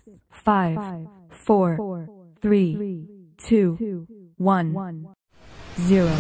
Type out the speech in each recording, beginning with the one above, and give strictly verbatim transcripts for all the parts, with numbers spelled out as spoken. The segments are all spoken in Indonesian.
five, four, three, two, one, zero.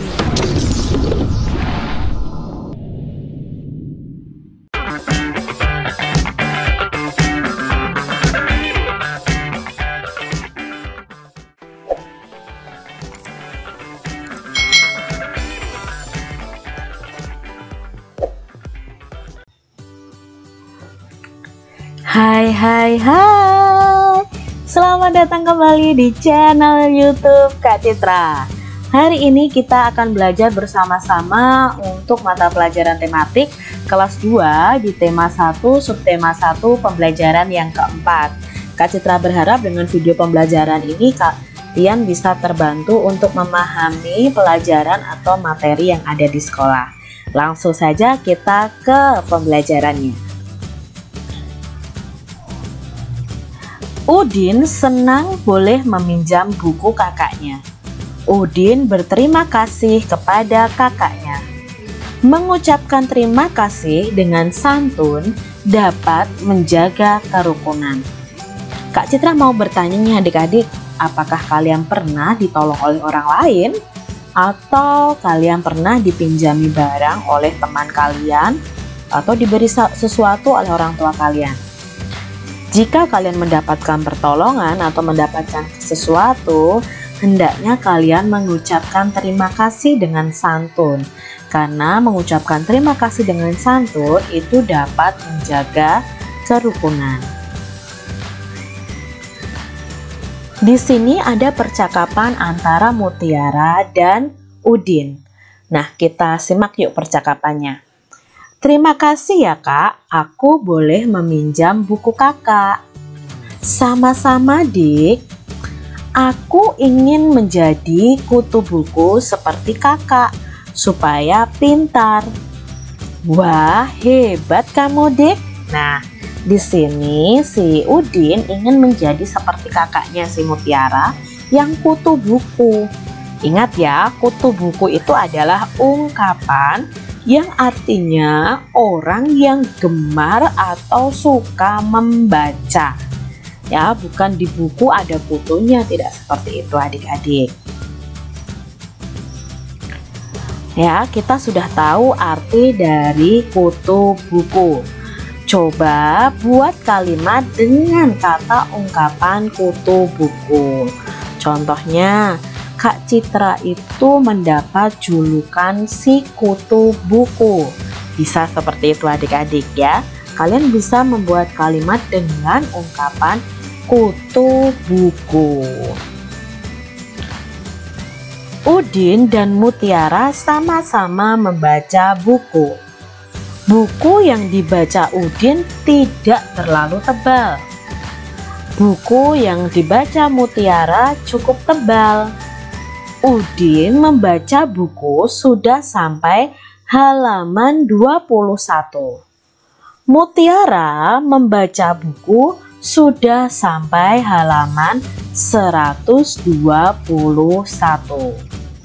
Hai hai hai, selamat datang kembali di channel YouTube Kak Citra. Hari ini kita akan belajar bersama-sama untuk mata pelajaran tematik kelas dua di tema satu subtema satu pembelajaran yang keempat. Kak Citra berharap dengan video pembelajaran ini kalian bisa terbantu untuk memahami pelajaran atau materi yang ada di sekolah. Langsung saja kita ke pembelajarannya. Udin senang boleh meminjam buku kakaknya. Udin berterima kasih kepada kakaknya. Mengucapkan terima kasih dengan santun dapat menjaga kerukunan. Kak Citra mau bertanya nih adik-adik, apakah kalian pernah ditolong oleh orang lain? Atau kalian pernah dipinjami barang oleh teman kalian? Atau diberi sesuatu oleh orang tua kalian? Jika kalian mendapatkan pertolongan atau mendapatkan sesuatu, hendaknya kalian mengucapkan terima kasih dengan santun. Karena mengucapkan terima kasih dengan santun itu dapat menjaga kerukunan. Di sini ada percakapan antara Mutiara dan Udin. Nah, kita simak yuk percakapannya. Terima kasih ya kak, aku boleh meminjam buku kakak. Sama-sama dik, aku ingin menjadi kutu buku seperti kakak, supaya pintar. Wah, hebat kamu dik. Nah, di sini si Udin ingin menjadi seperti kakaknya si Mutiara yang kutu buku. Ingat ya, kutu buku itu adalah ungkapan yang artinya orang yang gemar atau suka membaca. Ya, bukan di buku ada kutunya, tidak seperti itu adik-adik. Ya, kita sudah tahu arti dari kutu buku. Coba buat kalimat dengan kata ungkapan kutu buku. Contohnya, Kak Citra itu mendapat julukan si kutu buku. Bisa seperti itu adik-adik ya. Kalian bisa membuat kalimat dengan ungkapan kutu buku. Udin dan Mutiara sama-sama membaca buku. Buku yang dibaca Udin tidak terlalu tebal. Buku yang dibaca Mutiara cukup tebal. Udin membaca buku sudah sampai halaman dua puluh satu. Mutiara membaca buku sudah sampai halaman seratus dua puluh satu.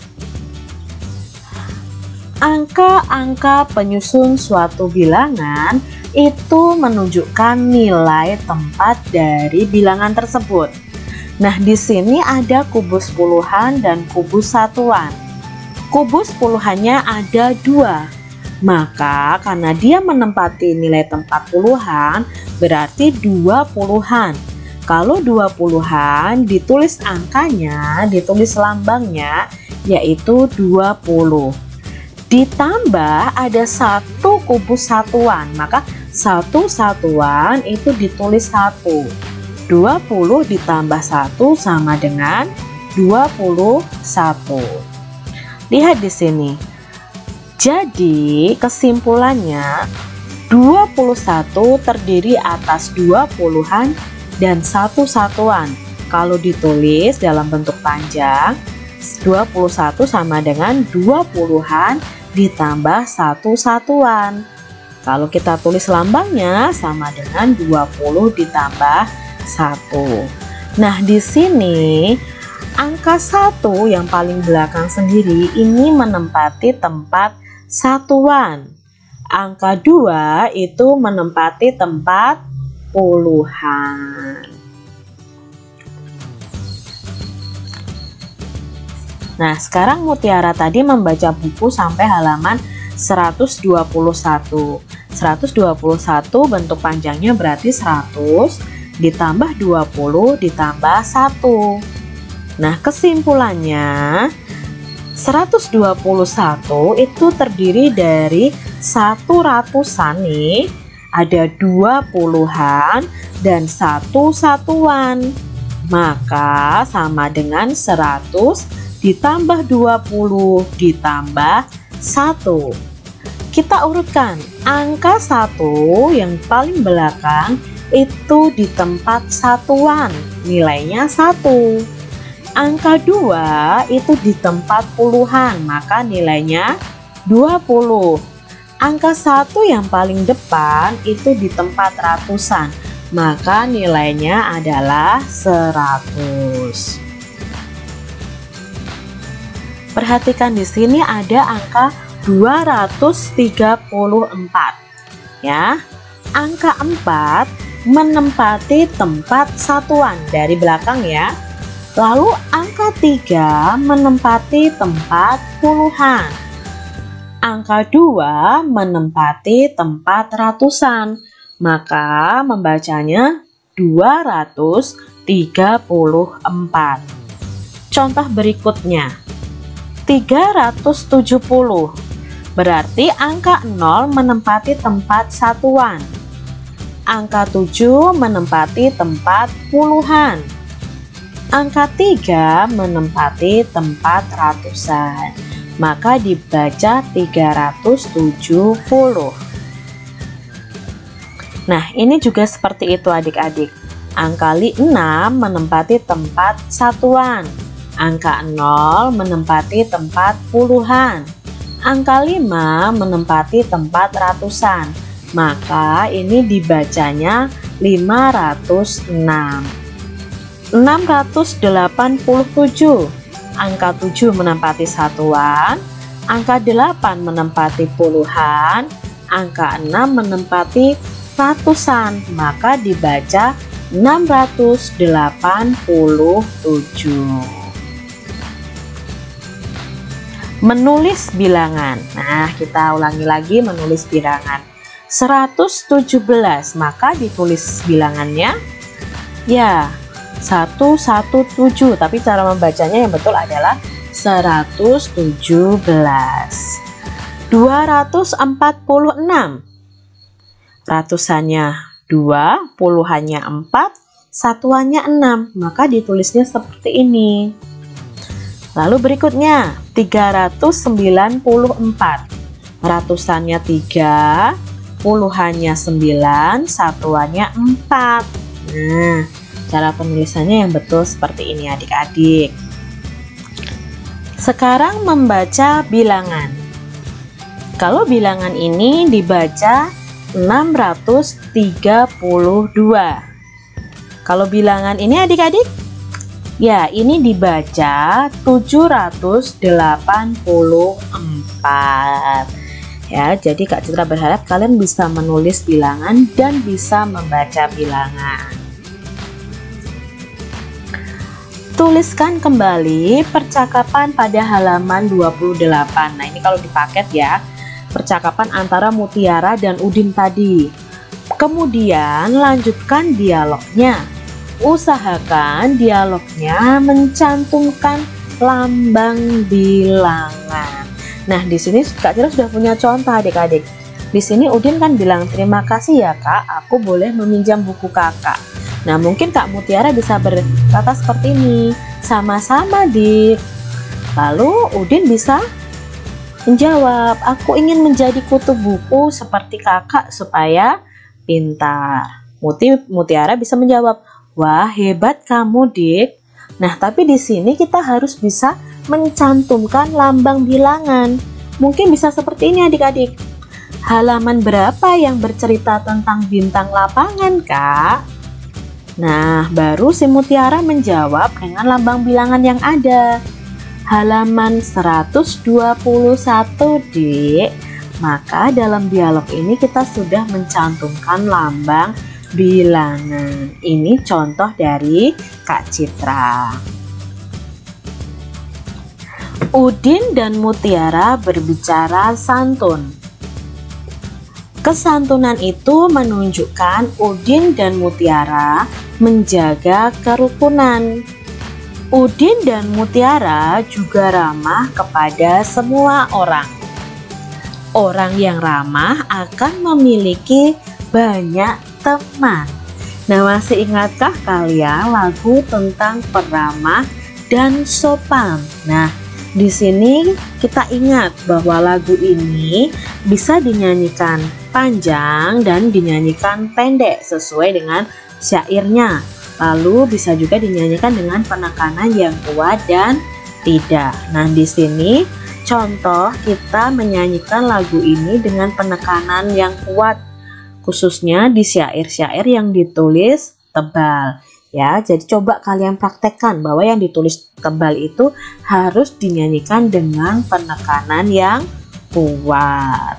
Angka-angka penyusun suatu bilangan itu menunjukkan nilai tempat dari bilangan tersebut. Nah, di sini ada kubus puluhan dan kubus satuan. Kubus puluhannya ada dua. Maka karena dia menempati nilai tempat puluhan, berarti dua puluhan. Kalau dua puluhan ditulis angkanya, ditulis lambangnya, yaitu dua puluh. Ditambah ada satu kubus satuan, maka satu satuan itu ditulis satu. dua puluh ditambah satu sama dengan dua puluh satu. Lihat di sini. Jadi kesimpulannya dua puluh satu terdiri atas dua puluhan dan satu satuan. Kalau ditulis dalam bentuk panjang, dua puluh satu sama dengan dua puluhan ditambah satu satuan. Kalau kita tulis lambangnya sama dengan dua puluh ditambah satu. Nah, di sini angka satu yang paling belakang sendiri ini menempati tempat satuan. Angka dua itu menempati tempat puluhan. Nah, sekarang Mutiara tadi membaca buku sampai halaman seratus dua puluh satu. seratus dua puluh satu bentuk panjangnya berarti seratus ditambah dua puluh ditambah satu. Nah, kesimpulannya seratus dua puluh satu itu terdiri dari satu ratusan nih, ada dua puluhan dan satu satuan. Maka sama dengan seratus ditambah dua puluh ditambah satu. Kita urutkan, angka satu yang paling belakang itu di tempat satuan, nilainya satu. Angka dua itu di tempat puluhan, maka nilainya dua puluh. Angka satu yang paling depan itu di tempat ratusan, maka nilainya adalah seratus. Perhatikan di sini ada angka dua ratus tiga puluh empat. Ya. Angka empat menempati tempat satuan dari belakang ya. Lalu angka tiga menempati tempat puluhan. Angka dua menempati tempat ratusan. Maka membacanya dua ratus tiga puluh empat. Contoh berikutnya. tiga ratus tujuh puluh berarti angka nol menempati tempat satuan, angka tujuh menempati tempat puluhan, angka tiga menempati tempat ratusan, maka dibaca tiga ratus tujuh puluh. Nah, ini juga seperti itu adik-adik. Angka enam menempati tempat satuan, angka nol menempati tempat puluhan, angka lima menempati tempat ratusan, maka ini dibacanya lima ratus enam. enam ratus delapan puluh tujuh, angka tujuh menempati satuan, angka delapan menempati puluhan, angka enam menempati ratusan, maka dibaca enam ratus delapan puluh tujuh. Menulis bilangan. Nah, kita ulangi lagi menulis bilangan. seratus tujuh belas, maka ditulis bilangannya ya seratus tujuh belas, tapi cara membacanya yang betul adalah seratus tujuh belas. dua ratus empat puluh enam. Ratusannya dua, puluhannya empat, satuannya enam, maka ditulisnya seperti ini. Lalu berikutnya tiga ratus sembilan puluh empat, ratusannya tiga, puluhannya sembilan, satuannya empat. Nah, cara penulisannya yang betul seperti ini adik-adik. Sekarang membaca bilangan. Kalau bilangan ini dibaca enam ratus tiga puluh dua. Kalau bilangan ini adik-adik, ya, ini dibaca tujuh ratus delapan puluh empat. Ya, jadi Kak Citra berharap kalian bisa menulis bilangan dan bisa membaca bilangan. Tuliskan kembali percakapan pada halaman dua puluh delapan. Nah, ini kalau di paket ya, percakapan antara Mutiara dan Udin tadi. Kemudian lanjutkan dialognya. Usahakan dialognya mencantumkan lambang bilangan. Nah, di sini Kak Citra sudah punya contoh adik-adik. Di sini Udin kan bilang, terima kasih ya Kak, aku boleh meminjam buku kakak. Nah, mungkin Kak Mutiara bisa berkata seperti ini, sama-sama Dik. Lalu Udin bisa menjawab, aku ingin menjadi kutu buku seperti kakak supaya pintar. Muti, Mutiara bisa menjawab, wah hebat kamu Dik. Nah, tapi di sini kita harus bisa mencantumkan lambang bilangan. Mungkin bisa seperti ini adik-adik. Halaman berapa yang bercerita tentang bintang lapangan Kak? Nah, baru si Mutiara menjawab dengan lambang bilangan yang ada. Halaman seratus dua puluh satu Dik. Maka dalam dialog ini kita sudah mencantumkan lambang bilangan. Ini contoh dari Kak Citra. Udin dan Mutiara berbicara santun. Kesantunan itu menunjukkan Udin dan Mutiara menjaga kerukunan. Udin dan Mutiara juga ramah kepada semua orang. Orang yang ramah akan memiliki banyak teman. Nah, masih ingatkah kalian lagu tentang peramah dan sopan? Nah, di sini kita ingat bahwa lagu ini bisa dinyanyikan panjang dan dinyanyikan pendek sesuai dengan syairnya. Lalu bisa juga dinyanyikan dengan penekanan yang kuat dan tidak. Nah, di sini contoh kita menyanyikan lagu ini dengan penekanan yang kuat, khususnya di syair-syair yang ditulis tebal. Ya, jadi coba kalian praktekkan bahwa yang ditulis tebal itu harus dinyanyikan dengan penekanan yang kuat.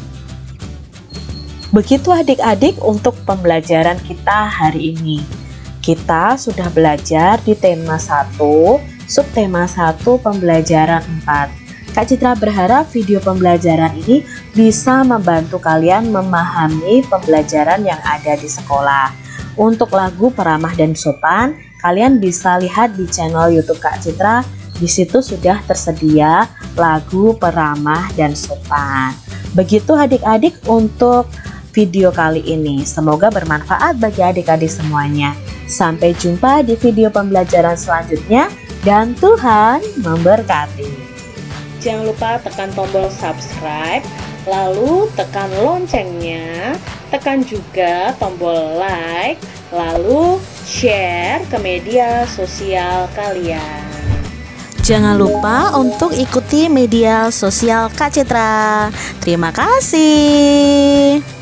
Begitu adik-adik untuk pembelajaran kita hari ini. Kita sudah belajar di tema satu, subtema satu, pembelajaran empat. Kak Citra berharap video pembelajaran ini bisa membantu kalian memahami pembelajaran yang ada di sekolah. Untuk lagu peramah dan sopan, kalian bisa lihat di channel YouTube Kak Citra. Di situ sudah tersedia lagu peramah dan sopan. Begitu adik-adik untuk video kali ini. Semoga bermanfaat bagi adik-adik semuanya. Sampai jumpa di video pembelajaran selanjutnya dan Tuhan memberkati. Jangan lupa tekan tombol subscribe, lalu tekan loncengnya, tekan juga tombol like, lalu share ke media sosial kalian. Jangan lupa untuk ikuti media sosial Kak Citra. Terima kasih.